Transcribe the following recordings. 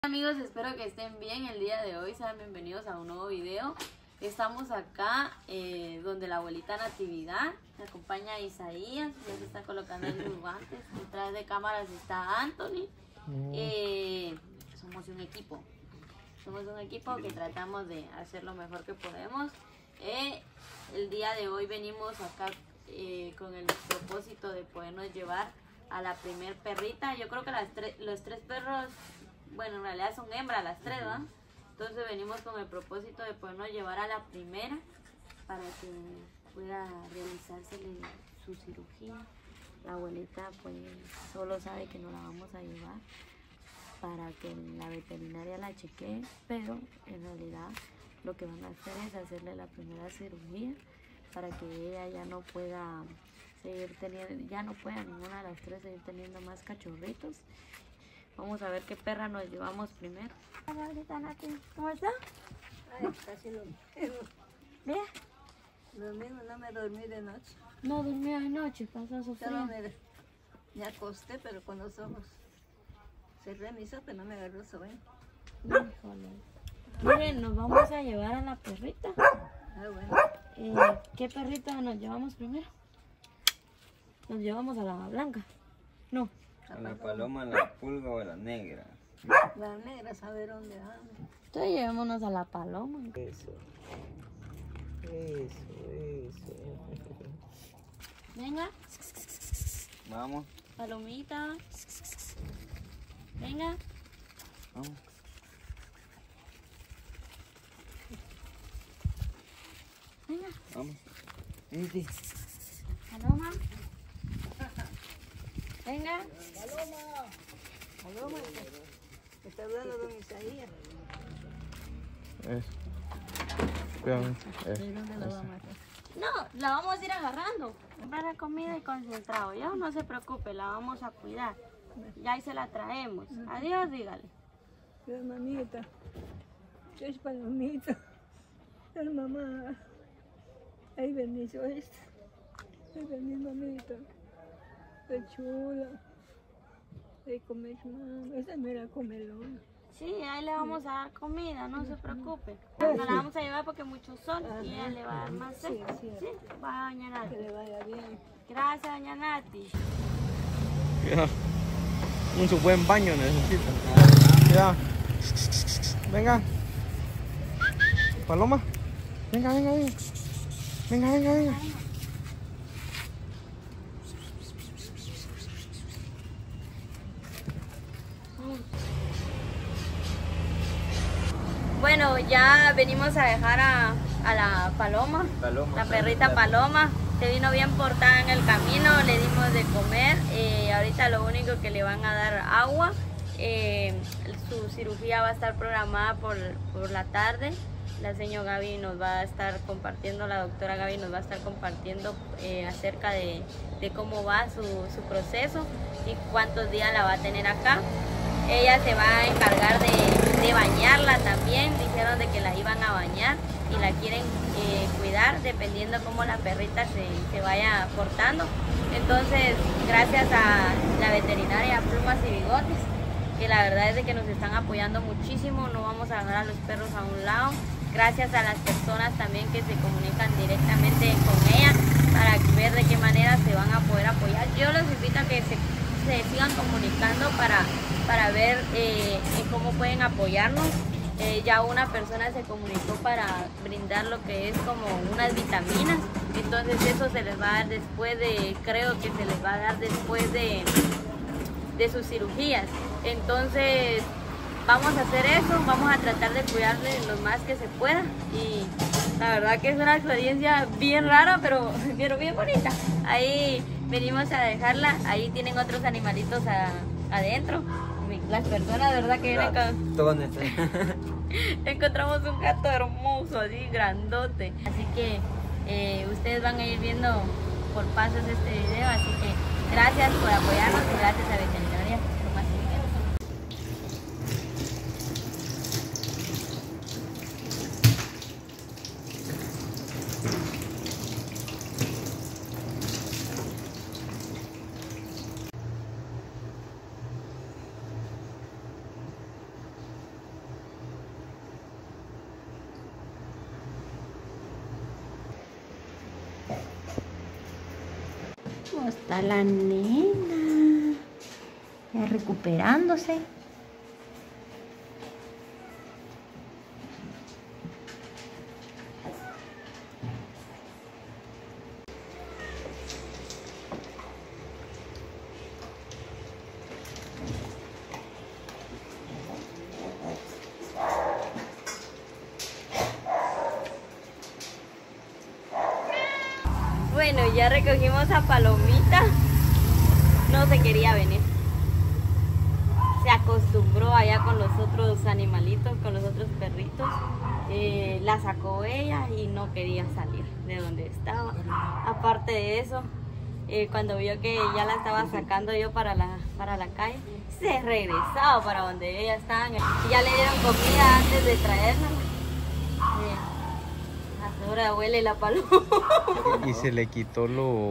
Amigos, espero que estén bien el día de hoy, sean bienvenidos a un nuevo video. Estamos acá donde la abuelita Natividad, me acompaña Isaías, ya se está colocando en sus guantes, detrás de cámaras está Anthony. Somos un equipo que tratamos de hacer lo mejor que podemos. El día de hoy venimos acá con el propósito de podernos llevar a la primer perrita. Yo creo que los tres perros, bueno, en realidad son hembras las tres, ¿no? Entonces venimos con el propósito de podernos llevar a la primera para que pueda realizársele su cirugía. La abuelita pues solo sabe que nos la vamos a llevar para que la veterinaria la chequee, pero en realidad lo que van a hacer es hacerle la primera cirugía para que ella ya no pueda seguir teniendo, ya no pueda ninguna de las tres seguir teniendo más cachorritos. Vamos a ver qué perra nos llevamos primero. Hola, ahorita Nati, ¿cómo está? Ay, casi lo mismo. Bien. Lo mismo, no me dormí de noche. No durmió de noche, pasó sufriendo. Me acosté, pero con los ojos cerré mis ojos, pero no me agarró sueño. Híjole. Miren, nos vamos a llevar a la perrita. Ah, bueno. ¿Qué perrita nos llevamos primero? Nos llevamos a la blanca. No. A la paloma, la pulga o a la negra. La negra, saber dónde anda. Entonces llevémonos a la paloma. Eso. Venga. Vamos. Palomita. Venga. Vamos. Venga. Vamos. Vente. Paloma. Venga. Paloma, me está hablando don Isaías. Eso. Cuidado. ¿De dónde la vamos a matar? No, la vamos a ir agarrando. Para comida y concentrado. Ya no se preocupe, la vamos a cuidar. Ya ahí se la traemos. Adiós, dígale. Dios, mamita. Es palomita. Es mamá. Ay, bendición esto. Ay, bendición, mamita. Qué chula. Ay, comer, mamá. Esa me la comelona. Sí, ahí le vamos a dar comida, no se preocupe. Nos la vamos a llevar porque mucho sol y ella le va a dar más sed. Sí. Sí, va, doña Que Nati. le vaya bien. Gracias, doña Nati. Cuidado. Un buen baño necesita. Cuidado. Venga. Paloma. Venga. Venga. Bueno, ya venimos a dejar a la paloma, la perrita Paloma. Se vino bien portada en el camino, le dimos de comer. Ahorita lo único que le van a dar agua. Su cirugía va a estar programada por la tarde. La señora Gaby nos va a estar compartiendo, la doctora Gaby nos va a estar compartiendo acerca de cómo va su proceso y cuántos días la va a tener acá. Ella se va a encargar de bañarla también. Dijeron de que la iban a bañar y la quieren cuidar dependiendo cómo la perrita se vaya portando. Entonces, gracias a la veterinaria Plumas y Bigotes, que la verdad es de que nos están apoyando muchísimo. No vamos a dejar a los perros a un lado. Gracias a las personas también que se comunican directamente con ella para ver de qué manera se van a poder apoyar. Yo los invito a que se sigan comunicando para ver cómo pueden apoyarnos. Ya una persona se comunicó para brindar lo que es como unas vitaminas. Entonces eso se les va a dar después creo que se les va a dar después de sus cirugías. Entonces vamos a hacer eso, vamos a tratar de cuidarle lo más que se pueda y la verdad que es una experiencia bien rara, pero bien bonita. Ahí venimos a dejarla, ahí tienen otros animalitos adentro. Las personas, ¿verdad? Que vienen con... Encontramos un gato hermoso, así grandote. Así que ustedes van a ir viendo por pasos este video, así que gracias por apoyarnos y gracias a Veterinaria Plumas y Bigotes. ¿Cómo está la nena? Ya recuperándose. Bueno, ya recogimos a Palomita. No se quería venir. Se acostumbró allá con los otros animalitos, con los otros perritos. La sacó ella y no quería salir de donde estaba. Aparte de eso, cuando vio que ya la estaba sacando yo para la calle, se regresaba para donde ella estaba. Ya le dieron comida antes de traerla. Ahora huele la paloma. Y se le quitó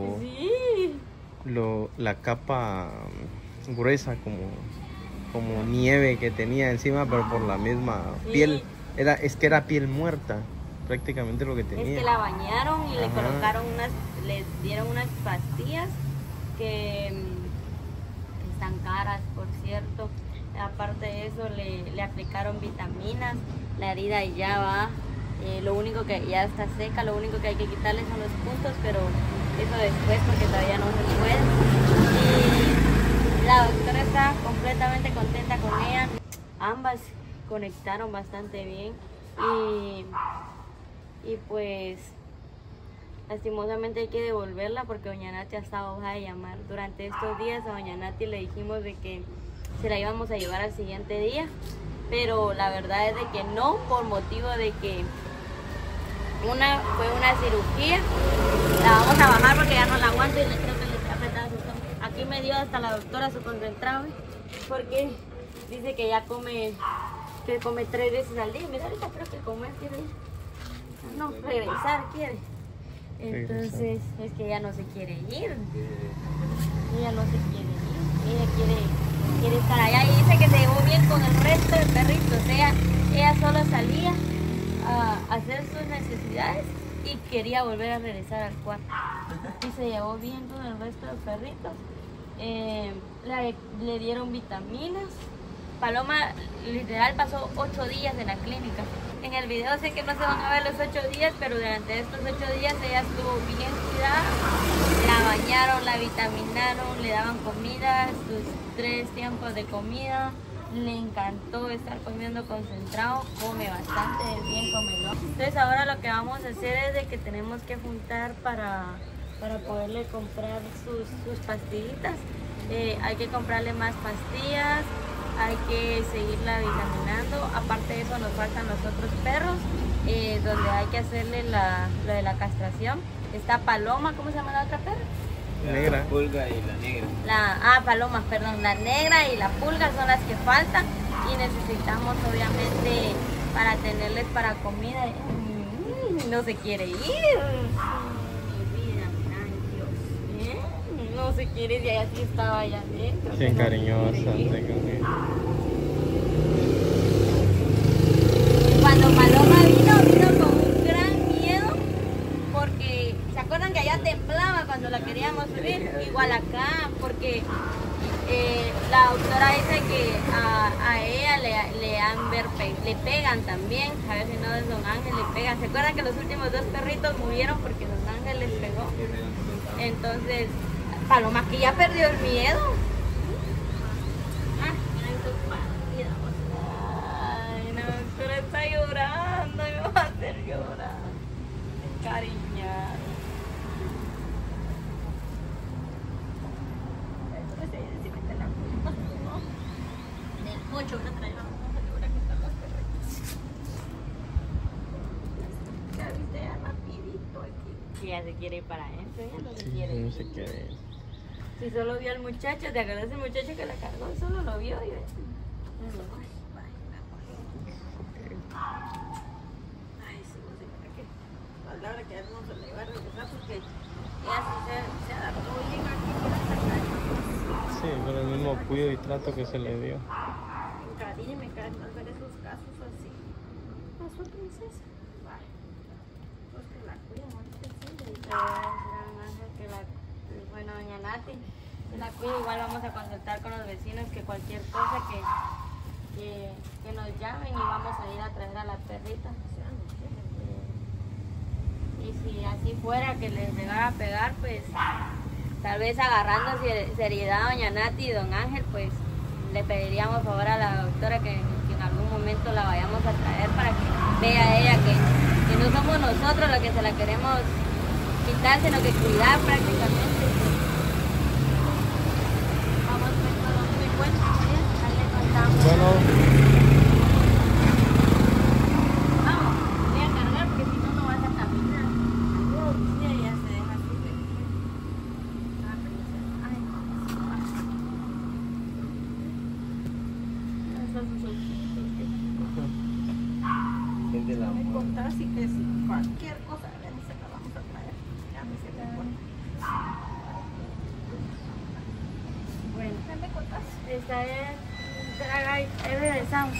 la capa gruesa como nieve que tenía encima, pero por la misma piel. Es que era piel muerta, prácticamente lo que tenía. Es que la bañaron y le colocaron les dieron unas pastillas que están caras, por cierto. Aparte de eso, le aplicaron vitaminas. La herida ya va. Lo único que ya está seca, lo único que hay que quitarle son los puntos, pero eso después porque todavía no se puede. Y la doctora está completamente contenta con ella. Ambas conectaron bastante bien y pues lastimosamente hay que devolverla porque doña Nati ha estado hoja de llamar. Durante estos días a doña Nati le dijimos de que se la íbamos a llevar al siguiente día, pero la verdad es de que no, por motivo de que fue una cirugía. La vamos a bajar porque ya no la aguanto y creo que le está apretando su estómago. Aquí me dio hasta la doctora su concentrado porque dice que ya come 3 veces al día. Mira, ahorita creo que comer quiere regresar quiere. Entonces es que ella no se quiere ir. Ella no se quiere ir. Ella quiere estar allá y dice que se llevó bien con el resto de perritos. Ella solo salía a hacer sus necesidades y quería volver a regresar al cuarto. Y se llevó bien con el resto de perritos. Le dieron vitaminas. Paloma literal pasó 8 días en la clínica. En el video sé que no se van a ver los 8 días, pero durante estos 8 días ella estuvo bien cuidada. La bañaron, la vitaminaron, le daban comida, sus 3 tiempos de comida. Le encantó estar comiendo concentrado, come bastante, es bien comedor. Entonces ahora lo que vamos a hacer es de que tenemos que juntar para poderle comprar sus pastillitas. Hay que comprarle más pastillas, hay que seguirla vitaminando. Aparte de eso nos faltan los otros perros, donde hay que hacerle lo de la castración. Está Paloma, ¿cómo se llama la otra perra? Negra. La pulga y la negra. Palomas, perdón. La negra y la pulga son las que faltan y necesitamos obviamente para tenerles para comida. No se quiere ir. No se quiere ir y así estaba allá adentro. Se encariñó bastante conmigo. Cuando Paloma vino con un gran miedo porque ¿se acuerdan que allá temblaba cuando la queríamos subir? Igual acá, porque la doctora dice que a ella le pegan también. A ver si no es Don Ángel, le pegan. ¿Se acuerdan que los últimos 2 perritos murieron porque Don Ángel les pegó? Entonces, Paloma que ya perdió el miedo. Ay, la doctora está llorando, me va a hacer llorar. Cariñar. Del 8 que traemos. Ya viste, ya rapidito aquí. Ya se quiere ir para adentro, ya no se quiere ir. No se quiere ir. Si solo vio al muchacho, ¿te acuerdas del muchacho que la cargó? Solo lo vio y ay, sí, no sé para qué. Palabra que ya no se le va a regresar porque ella se adaptó bien aquí para sacar. Sí, por el mismo cuidado y trato que se le dio. En cariño me caen mal ver esos casos así. ¿Pasó, princesa? Vale. Pues que la cuidan, ahorita sí. Le dice a Ángel que la Bueno, doña Nati, se la cuido. Igual vamos a consultar con los vecinos que cualquier cosa que nos llamen y vamos a ir a traer a la perrita. Y si así fuera que les llegara a pegar, pues tal vez agarrando seriedad a doña Nati y don Ángel, pues le pediríamos favor a la doctora que en algún momento la vayamos a traer para que vea ella que no somos nosotros los que se la queremos quitar, sino que cuidar prácticamente. Vamos pues todo muy bueno, ahí le contamos. Bueno. Así que si cualquier cosa se la vamos a traer. Ya me se me pone. Bueno, ¿qué me contás? Esta es regresamos.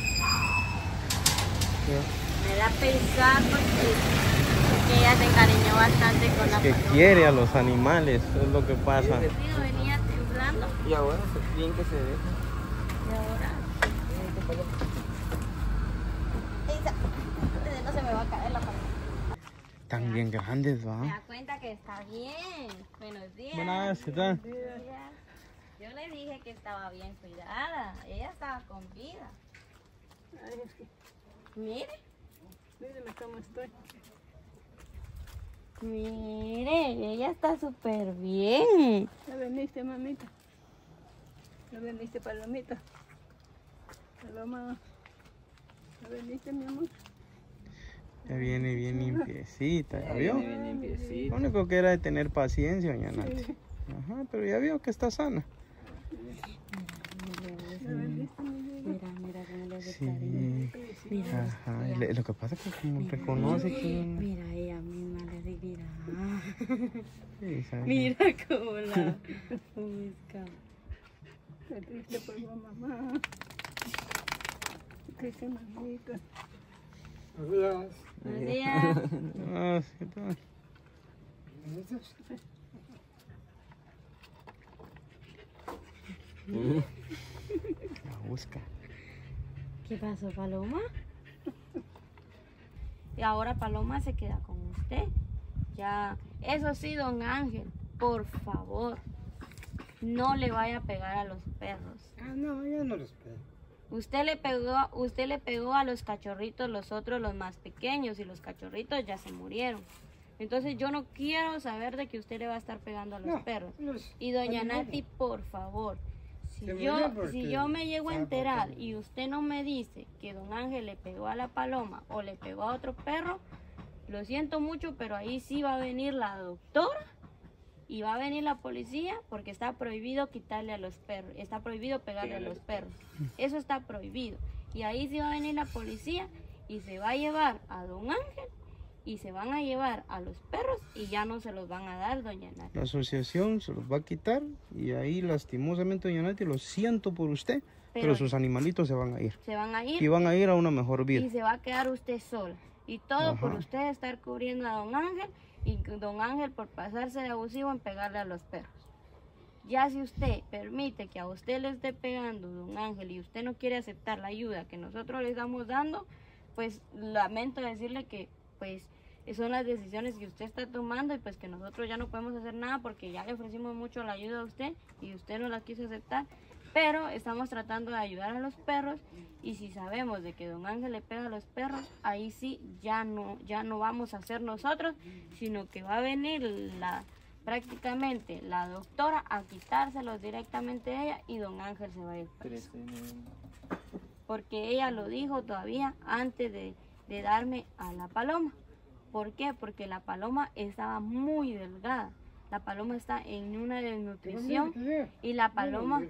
Me da pesar porque ella se encariñó bastante con la que paloma. Quiere a los animales, es lo que pasa. Sí, venía temblando. Y ahora bien que se deja. Y ahora. No se me va a caer la paloma. Están bien grandes, ¿va? Me da cuenta que está bien. Buenos días. Buenas, ¿qué tal? Buenos días. Yo le dije que estaba bien cuidada. Ella estaba con vida. Ay, es que, Mire. míreme cómo estoy. Mire, ella está súper bien. ¿Ya veniste, mamita? ¿Ya veniste, palomita? Paloma. ¿Ya veniste, mi amor? Ya viene bien limpiecita, ¿ya vio? Viene bien limpiecito. Lo único que era de tener paciencia, doña Nati. Ajá, pero ya vio que está sana. ¿Ya veniste, mi vida? Mira cómo le hace Sí. cariño. Mira, Ajá, lo que pasa es que como reconoce que... mira, ella misma le dice, mira. Sí, sabe. Mira cómo la busca. Qué triste por vos, mamá. Qué triste, mamita. Buenos días. Ah, sí, tal. La busca. ¿Qué pasó, Paloma? Y ahora Paloma se queda con usted. Ya, eso sí, don Ángel, por favor, no le vaya a pegar a los perros. Ah, no, yo no los pego. Usted le pegó a los cachorritos, los otros, los más pequeños, y los cachorritos ya se murieron. Entonces yo no quiero saber de que usted le va a estar pegando a los No, perros. los Y doña animales. Nati, por favor, si Se yo, murió porque si yo me llego a estaba enterar botando. y usted no me dice que don Ángel le pegó a la paloma o le pegó a otro perro, lo siento mucho, pero ahí sí va a venir la doctora y va a venir la policía porque está prohibido quitarle a los perros, está prohibido pegarle a los perros. Eso está prohibido. Y ahí sí va a venir la policía y se va a llevar a don Ángel y se van a llevar a los perros y ya no se los van a dar, doña Nati. La asociación se los va a quitar y ahí lastimosamente, doña Nati, lo siento por usted, pero sus animalitos se van a ir. Se van a ir Y van a ir a una mejor vida. y se va a quedar usted sola. Y todo por Ajá. usted estar cubriendo a don Ángel y don Ángel por pasarse de abusivo en pegarle a los perros. Ya si usted permite que a usted le esté pegando don Ángel y usted no quiere aceptar la ayuda que nosotros le estamos dando, pues lamento decirle que pues son las decisiones que usted está tomando y pues que nosotros ya no podemos hacer nada porque ya le ofrecimos mucho la ayuda a usted y usted no la quiso aceptar. Pero estamos tratando de ayudar a los perros y si sabemos de que don Ángel le pega a los perros, ahí sí ya no vamos a ser nosotros, sino que va a venir prácticamente la doctora a quitárselos directamente a ella y don Ángel se va a ir preso. Porque ella lo dijo todavía antes de darme a la paloma. ¿Por qué? Porque la paloma estaba muy delgada. La paloma está en una desnutrición y la paloma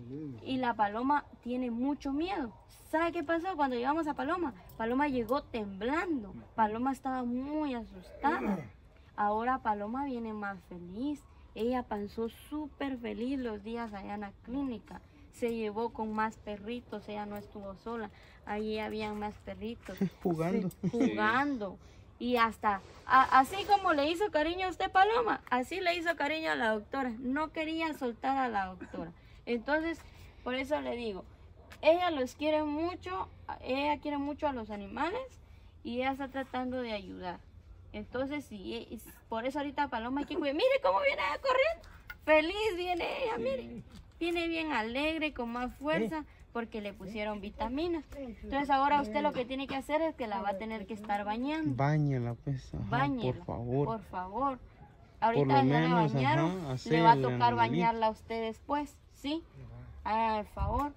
tiene mucho miedo. ¿Sabe qué pasó cuando llegamos a Paloma? Paloma llegó temblando. Paloma estaba muy asustada. Ahora Paloma viene más feliz. Ella pasó súper feliz los días allá en la clínica. Se llevó con más perritos, ella no estuvo sola. Allí habían más perritos. Jugando. Jugando. Y hasta, así como le hizo cariño a usted, Paloma, así le hizo cariño a la doctora. No quería soltar a la doctora. Entonces, por eso le digo, ella los quiere mucho, ella quiere mucho a los animales y ella está tratando de ayudar. Entonces, sí, por eso ahorita Paloma hay que cuidar. Mire cómo viene ella corriendo. Feliz viene ella, mire. Viene bien alegre, con más fuerza, porque le pusieron vitaminas. Entonces ahora usted lo que tiene que hacer es que la va a tener que estar bañando. Báñela, pues. Ajá, Báñela, por favor. por favor. Por Ahorita lo ya le menos, bañaron, ajá, le va a hacerle tocar animalito. bañarla a usted después, ¿sí? Haga el favor.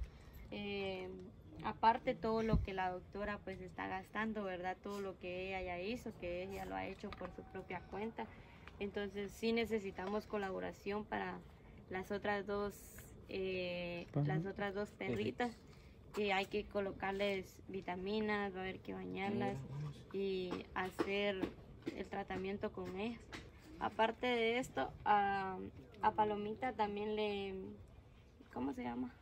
Aparte todo lo que la doctora pues está gastando, ¿verdad? Todo lo que ella ya hizo, que ella lo ha hecho por su propia cuenta. Entonces sí necesitamos colaboración para las otras dos perritas. Que hay que colocarles vitaminas, va a haber que bañarlas y hacer el tratamiento con ellas. Aparte de esto, a Palomita también le, ¿cómo se llama?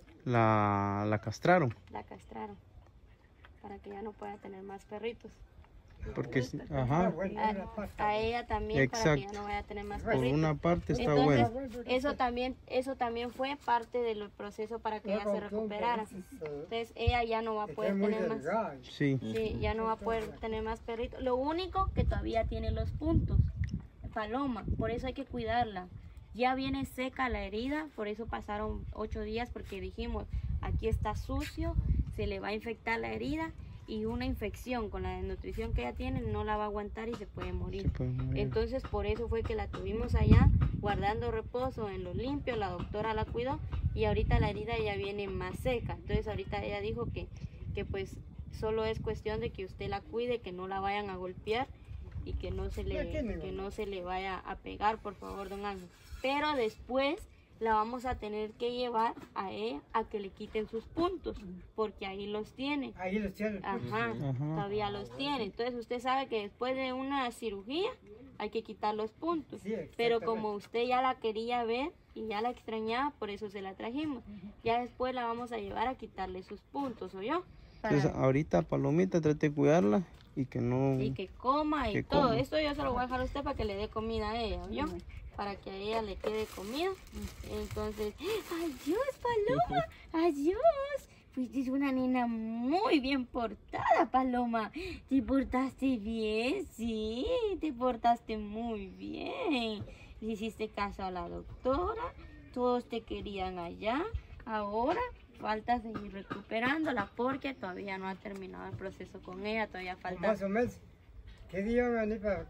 La castraron. La castraron para que ya no pueda tener más perritos. Porque, ajá, A ella también, para que ya no vaya a tener más por perritos. una parte está Entonces, bueno. eso también fue parte del proceso para que ella se recuperara. Entonces ella ya no va a poder tener más. Sí. Sí, ya no va a poder tener más perritos. Lo único que todavía tiene los puntos. Paloma, por eso hay que cuidarla. Ya viene seca la herida, por eso pasaron 8 días, porque dijimos, aquí está sucio, se le va a infectar la herida y una infección con la desnutrición que ella tiene no la va a aguantar y se puede morir. Entonces por eso fue que la tuvimos allá guardando reposo en lo limpio, la doctora la cuidó y ahorita la herida ya viene más seca. Entonces ahorita ella dijo que pues solo es cuestión de que usted la cuide, que no la vayan a golpear y que no se le vaya a pegar, por favor, don Ángel. Pero después la vamos a tener que llevar a ella a que le quiten sus puntos, porque ahí los tiene. Ahí los tiene. Ajá, todavía los tiene. Entonces usted sabe que después de una cirugía hay que quitar los puntos. Sí, pero como usted ya la quería ver y ya la extrañaba, por eso se la trajimos. Ya después la vamos a llevar a quitarle sus puntos, ¿oyó? Entonces ahorita Palomita trate de cuidarla y que no... Y que coma y que todo. coma. Esto yo se lo voy a dejar a usted para que le dé comida a ella, ¿oyó? Para que a ella le quede comida. Entonces, adiós Paloma, adiós. Fuiste una nena muy bien portada, Paloma. Te portaste bien, sí, te portaste muy bien. Le hiciste caso a la doctora, todos te querían allá. Ahora falta seguir recuperándola porque todavía no ha terminado el proceso con ella, todavía falta... Más o menos. ¿Qué día van a venir para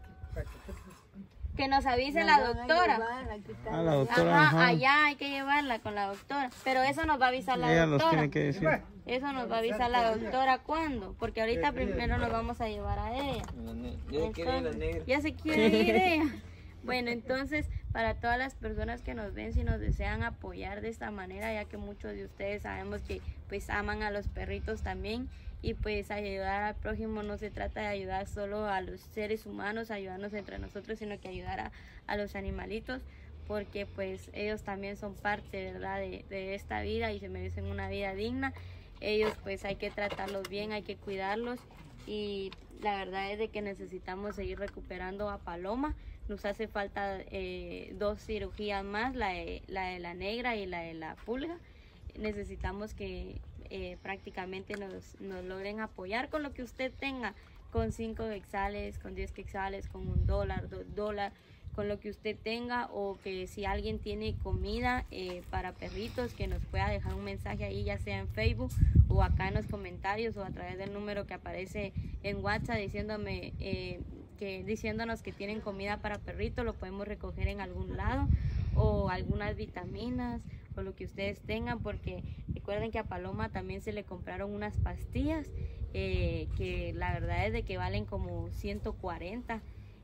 que nos avise la doctora. A la doctora, Ajá, ajá. allá hay que llevarla con la doctora. Pero eso nos va a avisar la Ella los doctora. tiene que decir. Eso nos va a avisar la doctora cuándo. Porque ahorita primero nos vamos a llevar a ella. Ya quiere ir la negra. Ya se quiere ir ella. Bueno, entonces, para todas las personas que nos ven, si nos desean apoyar de esta manera, ya que muchos de ustedes sabemos que pues aman a los perritos también, y pues ayudar al prójimo no se trata de ayudar solo a los seres humanos, ayudarnos entre nosotros, sino que ayudar a los animalitos, porque pues ellos también son parte, ¿verdad?, de esta vida y se merecen una vida digna. Ellos pues hay que tratarlos bien, hay que cuidarlos, y la verdad es de que necesitamos seguir recuperando a Paloma. Nos hace falta 2 cirugías más, la de la negra y la de la pulga. Necesitamos que prácticamente nos logren apoyar con lo que usted tenga, con 5 quetzales, con 10 quetzales, con $1, $2, con lo que usted tenga, o que si alguien tiene comida para perritos, que nos pueda dejar un mensaje ahí, ya sea en Facebook o acá en los comentarios o a través del número que aparece en WhatsApp diciéndonos que tienen comida para perritos, lo podemos recoger en algún lado, o algunas vitaminas o lo que ustedes tengan, porque recuerden que a Paloma también se le compraron unas pastillas que la verdad es de que valen como 140.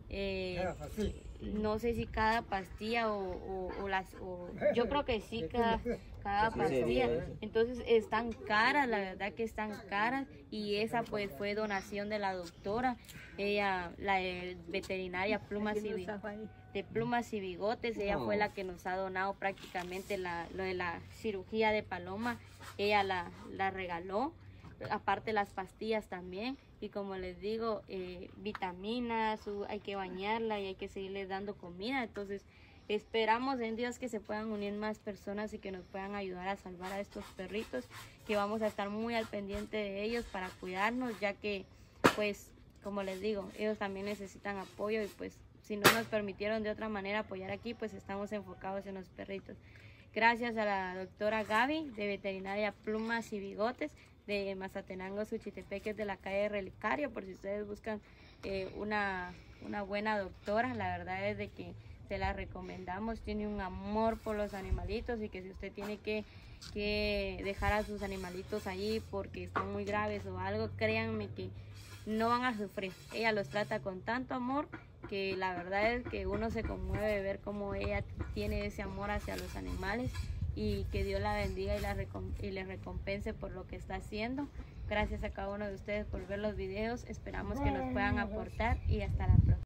No sé si cada pastilla yo creo que sí, cada pastilla. Entonces están caras, la verdad que están caras, y esa pues fue donación de la doctora. Ella, la veterinaria Plumas y Bigotes, ella fue la que nos ha donado prácticamente lo de la cirugía de Paloma. Ella la regaló. aparte las pastillas también, y como les digo, vitaminas, hay que bañarla y hay que seguirle dando comida. Entonces esperamos en Dios que se puedan unir más personas y que nos puedan ayudar a salvar a estos perritos, que vamos a estar muy al pendiente de ellos para cuidarnos, ya que pues como les digo, ellos también necesitan apoyo, y pues si no nos permitieron de otra manera apoyar aquí, pues estamos enfocados en los perritos. Gracias a la doctora Gaby de Veterinaria Plumas y Bigotes de Mazatenango, Suchitepeques, de la calle Relicario, por si ustedes buscan una buena doctora. La verdad es de que se la recomendamos, tiene un amor por los animalitos, y que si usted tiene que dejar a sus animalitos allí porque están muy graves o algo, créanme que no van a sufrir. Ella los trata con tanto amor que la verdad es que uno se conmueve de ver cómo ella tiene ese amor hacia los animales, y que Dios la bendiga y le recompense por lo que está haciendo. Gracias a cada uno de ustedes por ver los videos, esperamos que nos puedan aportar, y hasta la próxima.